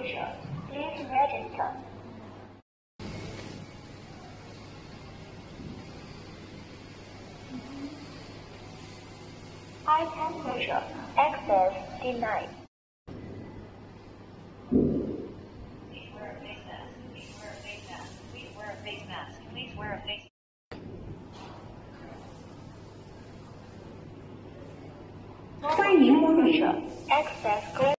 temperature. Please register. Eye temperature. Access denied. Please wear a face mask. Please wear a face mask. Please wear a face mask. Please wear a face mask. Eye temperature. Access